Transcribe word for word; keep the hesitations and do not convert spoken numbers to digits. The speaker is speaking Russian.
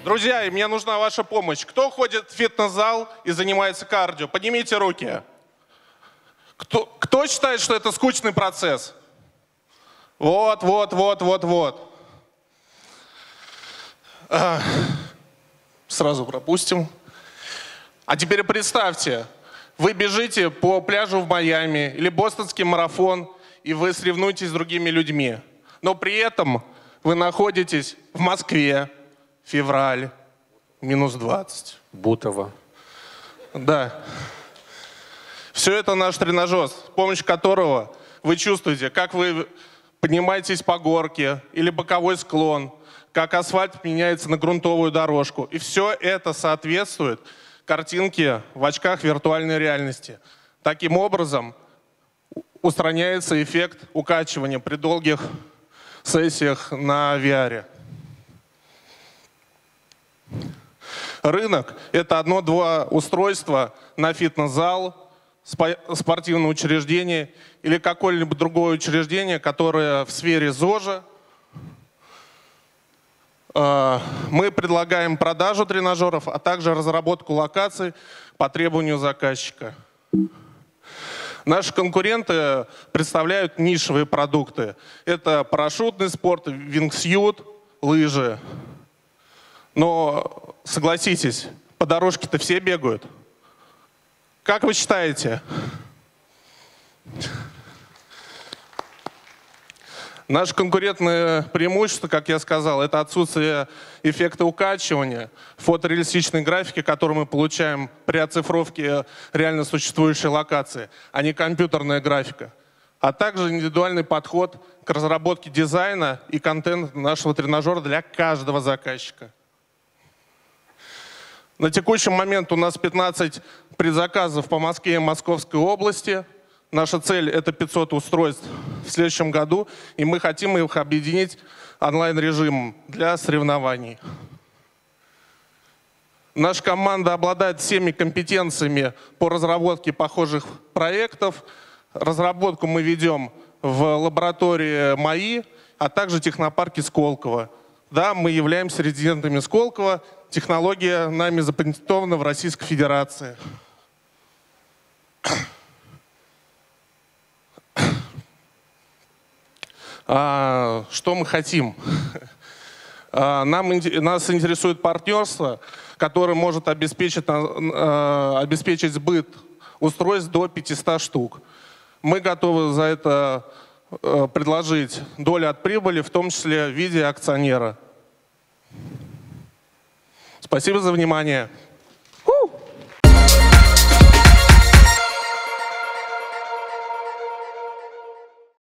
Друзья, мне нужна ваша помощь. Кто ходит в фитнес-зал и занимается кардио? Поднимите руки. Кто, кто считает, что это скучный процесс? Вот, вот, вот, вот, вот. А, сразу пропустим. А теперь представьте, вы бежите по пляжу в Майами или бостонский марафон, и вы соревнуетесь с другими людьми. Но при этом вы находитесь в Москве, февраль, минус двадцать. Бутово. Да. Все это наш тренажер, с помощью которого вы чувствуете, как вы поднимаетесь по горке или боковой склон, как асфальт меняется на грунтовую дорожку. И все это соответствует картинке в очках виртуальной реальности. Таким образом устраняется эффект укачивания при долгих сессиях на ви ар. Рынок – это одно-два устройства на фитнес-зал, спортивное учреждение или какое-либо другое учреждение, которое в сфере ЗОЖа. Мы предлагаем продажу тренажеров, а также разработку локаций по требованию заказчика. Наши конкуренты представляют нишевые продукты. Это парашютный спорт, вингсют, лыжи. Но согласитесь, по дорожке-то все бегают. Как вы считаете? Наше конкурентное преимущество, как я сказал, это отсутствие эффекта укачивания, фотореалистичной графики, которую мы получаем при оцифровке реально существующей локации, а не компьютерная графика. А также индивидуальный подход к разработке дизайна и контента нашего тренажера для каждого заказчика. На текущий момент у нас пятнадцать предзаказов по Москве и Московской области. Наша цель – это пятьсот устройств в следующем году, и мы хотим их объединить онлайн-режимом для соревнований. Наша команда обладает всеми компетенциями по разработке похожих проектов. Разработку мы ведем в лаборатории МАИ, а также технопарке Сколково. Да, мы являемся резидентами Сколково. Технология нами запатентована в Российской Федерации. А, что мы хотим? А, нам, нас интересует партнерство, которое может обеспечить, а, обеспечить сбыт устройств до пятисот штук. Мы готовы за это а, предложить долю от прибыли, в том числе в виде акционера. Спасибо за внимание.